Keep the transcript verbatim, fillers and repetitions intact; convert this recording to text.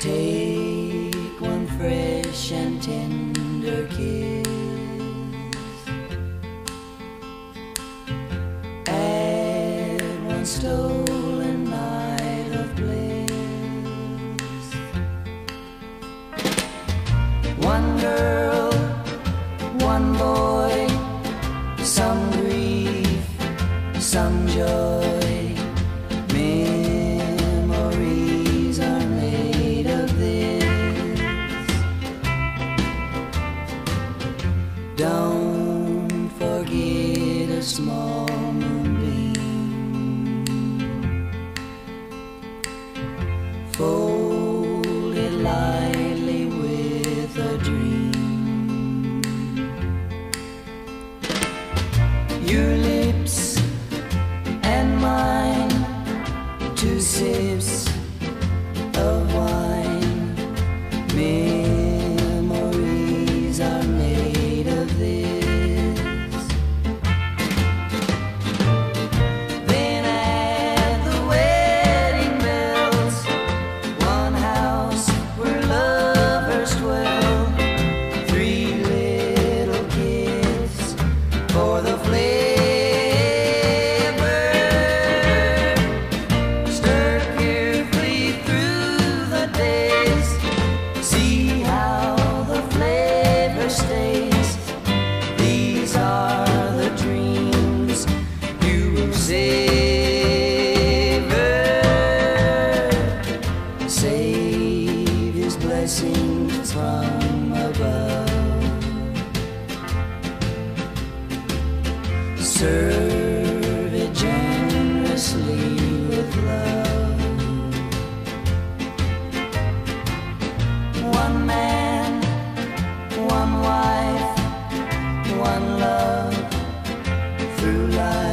Take one fresh and tender kiss, add one stolen night of bliss. One girl, one boy, some grief, some joy. Memories are made of this. Don't forget a small moonbeam, fold it lightly with a dream. Your lips and mine, two sips of wine. Memories are made of this. Then add the wedding bells, one house where lovers dwell, three little kids for the flavor. Stir carefully through the days, see how the flavor stays. These are the dreams you will savor. Save his blessings from above. Serve it generously with love. One man, one wife, one love through life.